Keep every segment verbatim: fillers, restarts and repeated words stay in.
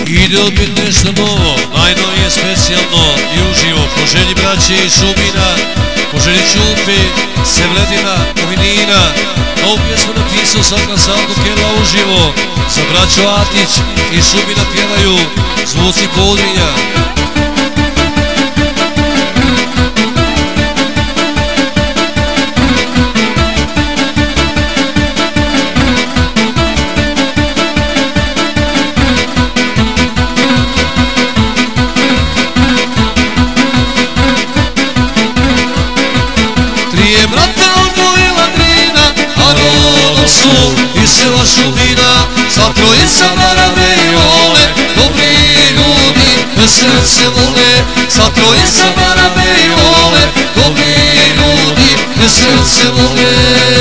Ide opet nešto novo, najnovije, specijalno i uživo. Po želji braće iz Šubina, po želji Čupi, Sevledina, Vinina. Ovu pjesmu napisao Sakra Salko Kela uživo. Za braću Atić iz Šubina pjevaju Zvuci Podrinja. Trije brata odvojila Drina, a rodom su iz sela Šubina. Sva trojica Barabe i Ole, dobri ljudi, vesel se vole. Sva trojica Barabe i Ole, dobri ljudi, vesel se vole.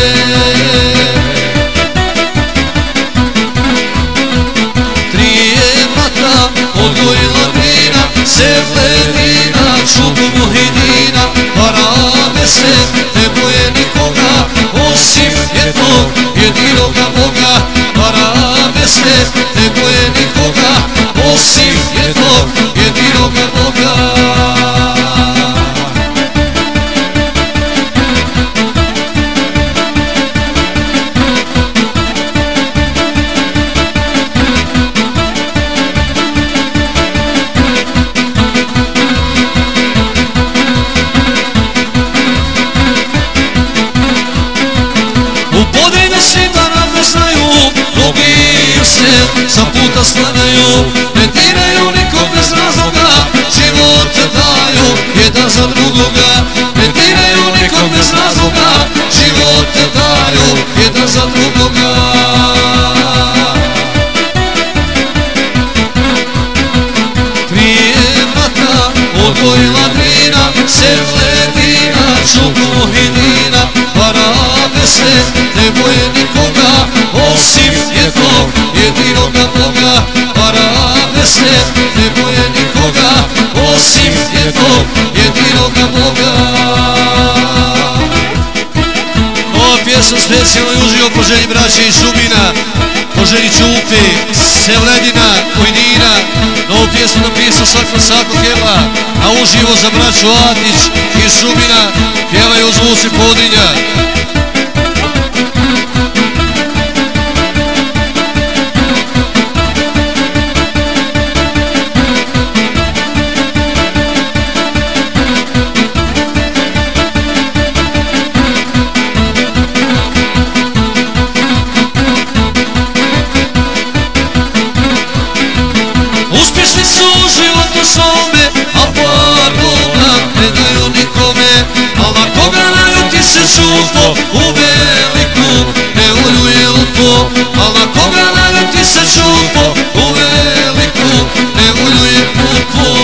Trije brata odvojila Drina, Sevledina, Čupu Muhidina. Barabe se ne boje nikoga, osim jednog jedinoga Boga. Barabe se ne boje nikoga, osim jednog jedinoga Boga. Sa puta sklanjaju, ne diraju nikog bez razloga, život daju jedan za drugoga. Ne diraju nikog bez razloga, život daju jedan za drugoga. Trije brata odvojila Drina, Sevledina, Čupu Muhidina. Barabe se ne boje nikoga, osim jednog jedinoga Boga. Barabe se ne boje nikoga, osim jednog jedinoga Boga. Ova pjesma specijalno i uživo po želji braće iz Šubina, po želji Čupi, Sevledina, Pojdina. Ovu pjesmu napisao Sakra Salko Kela, a uživo za braću Atić iz Šubina pjevaju Zvuci Podrinja. Uspješni su u životu svome, a pardona ne daju nikome. Al na koga naljuti se čupo, u veliku ne uljuje upo. Al na koga naljuti se čupo, u veliku ne uljuje upo.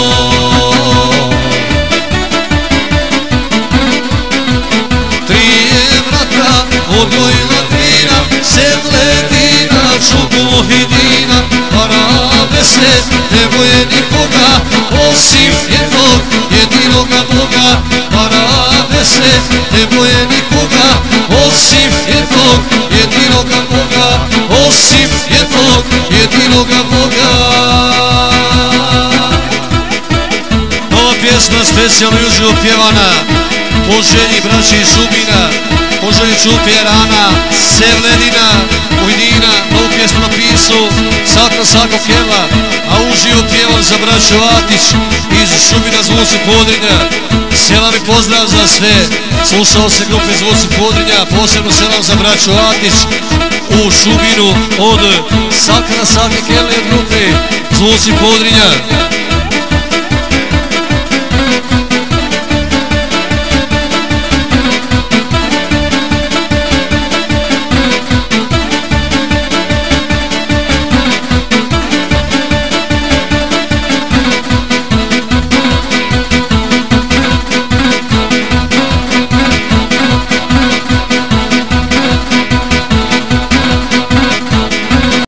Trije brata odvojila Drina, Sevledina, Čupu Muhidina. Barabe se ne boje nikoga, osim jednog jedinoga Boga. Barabe se ne boje nikoga, osim jednog jedinoga Boga. Osim jednog jedinoga Boga. Ova pjesma specijalno i uživo pjevana po želji braći iz Šubina, po želji Čupi Rana, Sevledina, Pojdina. Ovu pjesmu napisao Sakra Salko Kela, a uživo pjevan za braću Atić iz Šubina, Zvuci Podrinja. Selam i pozdrav za sve slušao se grupe Zvuci Podrinja, posebno selam za braću Atić u Šubinu od Sakra Salko Kela i grupe Zvuci Podrinja.